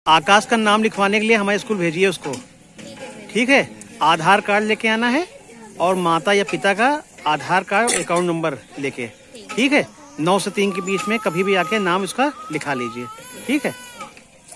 आकाश का नाम लिखवाने के लिए हमारे स्कूल भेजिए उसको, ठीक है। आधार कार्ड लेके आना है और माता या पिता का आधार कार्ड, अकाउंट नंबर लेके, ठीक है। 9 से 3 के बीच में कभी भी आके नाम उसका लिखा लीजिए, ठीक है।